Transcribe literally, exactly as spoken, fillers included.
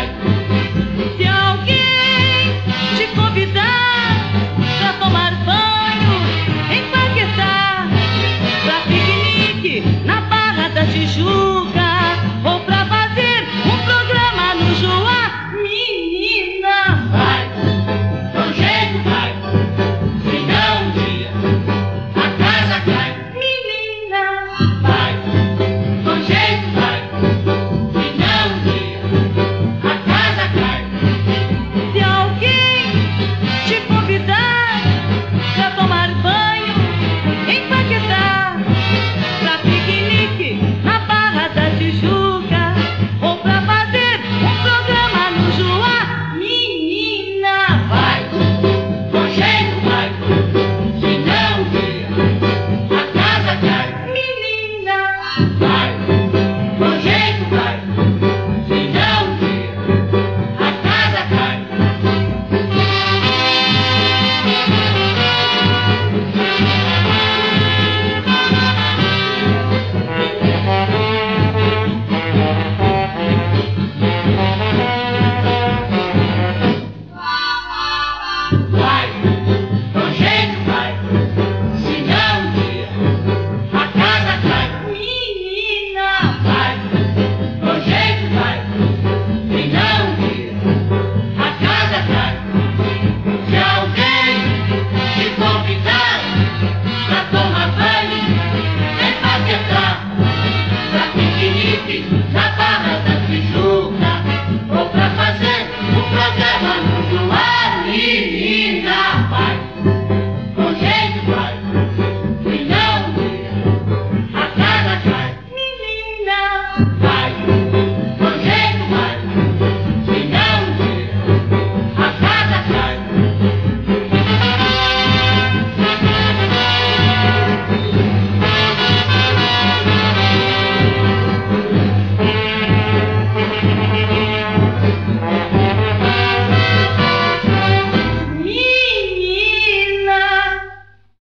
vai. Se alguém te convidar pra tomar banho em Paquetá, pra piquenique na Barra da Tijuca, ou pra fazer um programa no Joá, menina, Vai, com jeito vai. Senão um dia a casa cai. menina, Vai, com jeito vai. Senão um dia a casa cai. se alguém te convidar pra tomar banho em Paquetá, pra piquenique na Barra da Tijuca, ou pra fazer um programa no Joá, menina, Vai, com jeito vai. Senão um dia a casa cai. menina, Vai, com jeito vai. Senão um dia a casa cai. Vai, com jeito vai. Senão um dia a casa cai. menina, Vai, com jeito vai. Senão um dia a casa cai. Se alguém te convidar pra tomar banho em Paquetá, pra piquenique na Barra